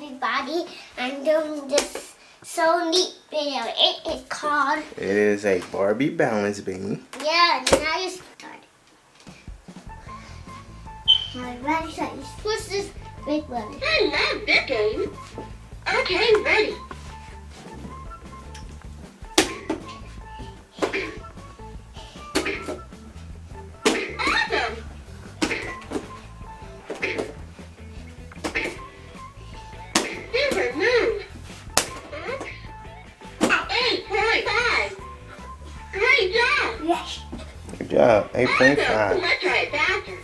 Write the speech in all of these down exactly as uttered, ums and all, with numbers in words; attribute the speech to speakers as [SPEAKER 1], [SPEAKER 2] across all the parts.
[SPEAKER 1] everybody. I'm doing this so neat video. It is called...
[SPEAKER 2] It is a Barbie balance beam.
[SPEAKER 1] Yeah, and then I just started. Now, ready, so you push this big button.
[SPEAKER 3] I love this game. Okay, ready. Awesome. Super move. eight point five. Great job.
[SPEAKER 1] Yes.
[SPEAKER 2] Good job. eight point
[SPEAKER 3] Awesome.
[SPEAKER 2] five.
[SPEAKER 3] Let's try it faster.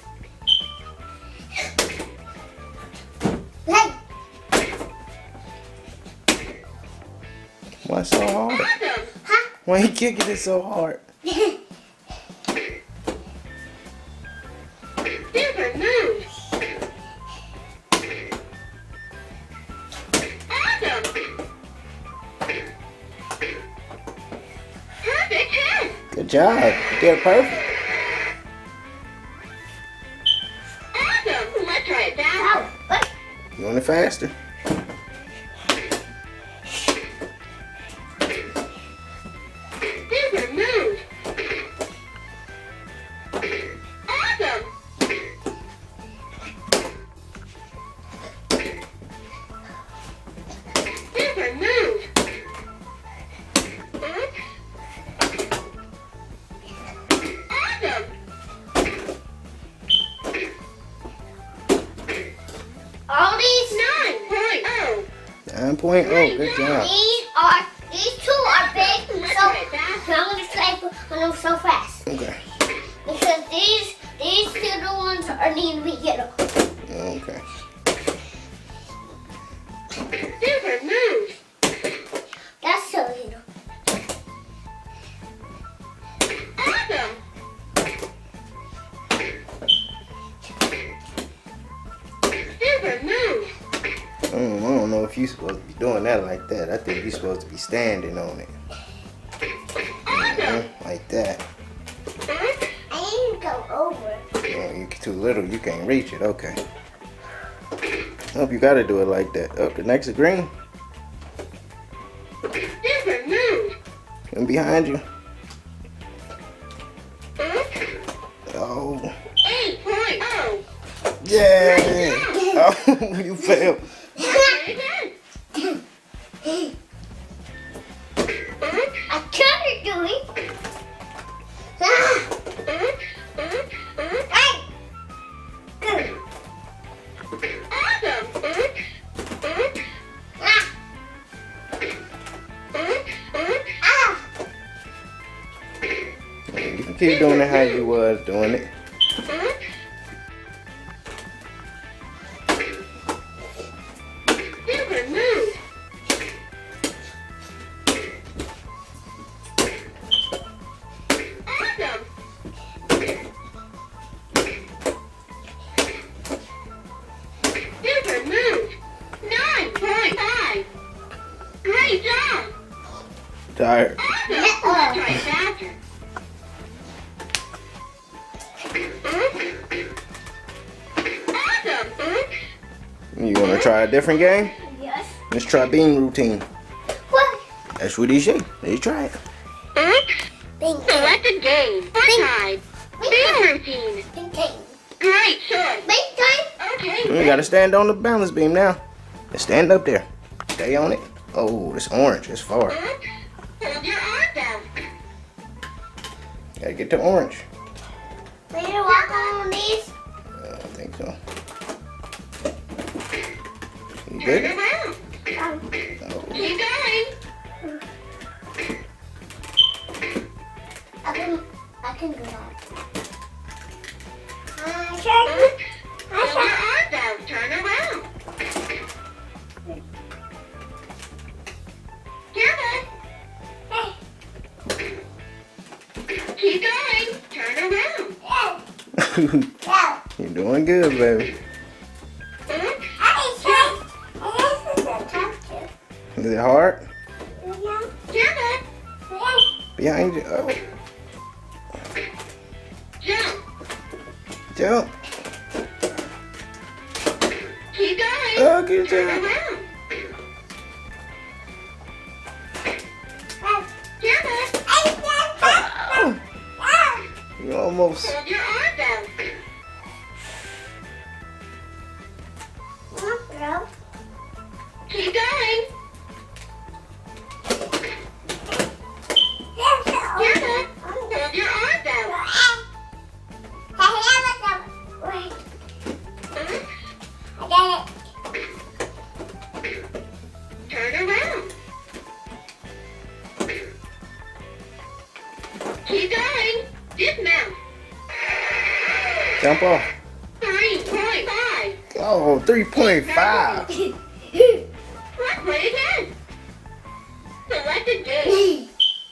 [SPEAKER 1] Hey.
[SPEAKER 2] Why so hard?
[SPEAKER 3] Awesome.
[SPEAKER 1] Huh?
[SPEAKER 2] Why you kicking it so hard?
[SPEAKER 3] Super move. Awesome. Perfect hit.
[SPEAKER 2] Good job. You did perfect.
[SPEAKER 3] Awesome. Let's try it faster.
[SPEAKER 1] Oh, what?
[SPEAKER 2] You want it faster?
[SPEAKER 3] Super move. Awesome. Super move. Awesome.
[SPEAKER 1] All these
[SPEAKER 3] nine point oh.
[SPEAKER 2] nine point oh. Good job.
[SPEAKER 1] These are, these two are big,
[SPEAKER 3] Let's
[SPEAKER 1] so
[SPEAKER 3] try it faster.
[SPEAKER 1] I'm going to type on them so fast.
[SPEAKER 2] Okay.
[SPEAKER 1] Because these, these little ones are need to be yellow.
[SPEAKER 2] Okay.
[SPEAKER 3] Super move.
[SPEAKER 1] That's so little.
[SPEAKER 3] Awesome. Super move.
[SPEAKER 2] I don't, I don't know if you're supposed to be doing that like that. I think you're supposed to be standing on it.
[SPEAKER 3] Awesome.
[SPEAKER 2] Like that.
[SPEAKER 1] I need to go over.
[SPEAKER 2] Oh, you're too little. You can't reach it. Okay. Hope you gotta do it like that. Up the next to green.
[SPEAKER 3] Super move.
[SPEAKER 2] And behind you. Oh.
[SPEAKER 3] eight point oh.
[SPEAKER 2] Yeah. Oh, you failed.
[SPEAKER 1] I tried to do it. Hey! Good. Ah! Ah!
[SPEAKER 2] You can keep doing it how you was doing it.
[SPEAKER 3] Super move. Awesome. Super move. nine point five. Great job.
[SPEAKER 2] Tired.
[SPEAKER 3] Awesome. Let's try it faster. Awesome.
[SPEAKER 2] You wanna try a different game?
[SPEAKER 1] Yes.
[SPEAKER 2] Let's try beam routine.
[SPEAKER 1] What?
[SPEAKER 2] That's what he said. Let's try it.
[SPEAKER 1] Pink.
[SPEAKER 3] Select a game. Fun time. Beam routine.
[SPEAKER 1] Pink time.
[SPEAKER 3] Great choice.
[SPEAKER 1] Pink time.
[SPEAKER 3] Okay.
[SPEAKER 2] You gotta stand on the balance beam now. Just stand up there. Stay on it. Oh, it's orange. It's far.
[SPEAKER 3] Hold your arm down.
[SPEAKER 2] Gotta get to orange.
[SPEAKER 1] Will you walk on these?
[SPEAKER 2] I don't think so. You
[SPEAKER 3] Turn
[SPEAKER 2] good?
[SPEAKER 3] around.
[SPEAKER 1] Um,
[SPEAKER 2] Oh.
[SPEAKER 3] Keep going.
[SPEAKER 1] I can, I can do that. I can.
[SPEAKER 3] Hold your arm down. Turn around. Careful.
[SPEAKER 1] Hey.
[SPEAKER 3] Keep going. Turn around.
[SPEAKER 1] Yeah. Yeah.
[SPEAKER 2] You're doing good, baby.
[SPEAKER 1] I can. This is a tough too.
[SPEAKER 2] Is it hard?
[SPEAKER 1] Yeah.
[SPEAKER 3] Careful.
[SPEAKER 2] Behind you. Oh.
[SPEAKER 3] Jump.
[SPEAKER 2] Jump.
[SPEAKER 3] Keep going.
[SPEAKER 2] Oh, good
[SPEAKER 3] Turn
[SPEAKER 2] job.
[SPEAKER 3] around.
[SPEAKER 2] Almost.
[SPEAKER 3] Hold your arms out.
[SPEAKER 1] Come on, girl.
[SPEAKER 3] Keep going. Careful. Hold your arms out.
[SPEAKER 1] Wait,
[SPEAKER 3] Oops.
[SPEAKER 1] I got it.
[SPEAKER 3] Turn around. Keep going. Dismount.
[SPEAKER 2] Jump off.
[SPEAKER 3] three point five.
[SPEAKER 2] Oh, three point five.
[SPEAKER 3] Let's play again. Select a game.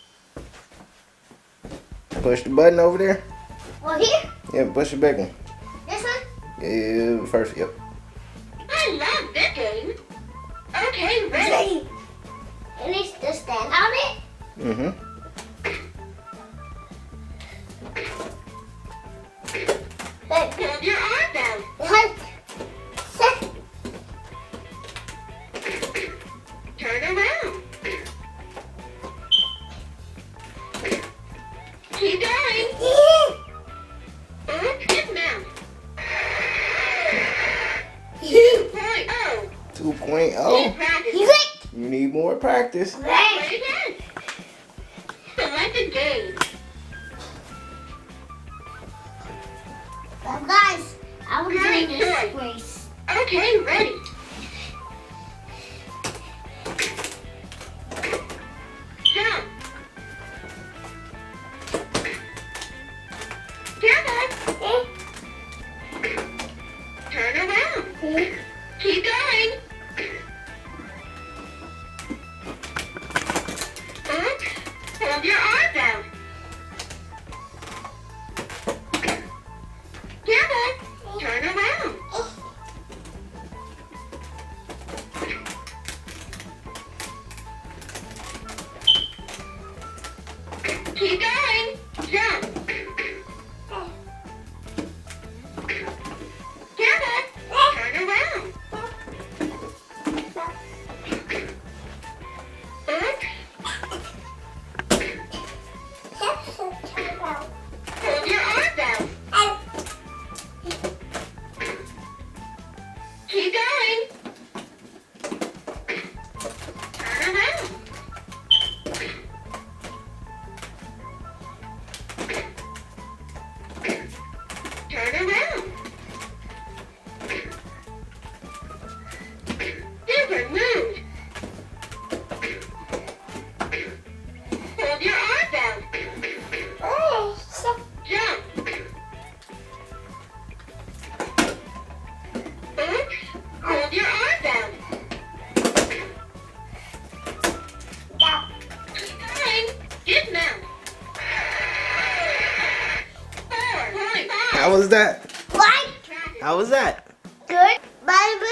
[SPEAKER 2] Push the button over there.
[SPEAKER 1] Well, here?
[SPEAKER 2] Yeah, push the big one.
[SPEAKER 1] This one?
[SPEAKER 2] Yeah, first, yep.
[SPEAKER 3] I love this game. Okay, ready.
[SPEAKER 1] It needs to stand on it.
[SPEAKER 2] Mm-hmm.
[SPEAKER 1] Look.
[SPEAKER 3] Hold your arms out.
[SPEAKER 1] One, set.
[SPEAKER 3] Turn around. Keep going. Oops, dismount. two point oh.
[SPEAKER 2] two point
[SPEAKER 3] Keep
[SPEAKER 2] oh.
[SPEAKER 3] practicing.
[SPEAKER 2] You need more practice.
[SPEAKER 3] Play again. Select a game.
[SPEAKER 1] Well, guys, I was
[SPEAKER 3] Great
[SPEAKER 1] doing this
[SPEAKER 3] choice.
[SPEAKER 1] race.
[SPEAKER 3] Okay, ready. Jump. Careful. Turn around. Keep going. Oops. Hold your arms out. Careful. Turn around. Keep going. Jump. Careful. Turn around. Oops. Hold your arms out. Keep going. Turn around. Turn around. Different move. Hold your arms out. Jump. Oops. Hold your arms out. Keep going. Dismount. four point five.
[SPEAKER 2] How was that?
[SPEAKER 1] What?
[SPEAKER 2] How was that?
[SPEAKER 1] Good. Bye.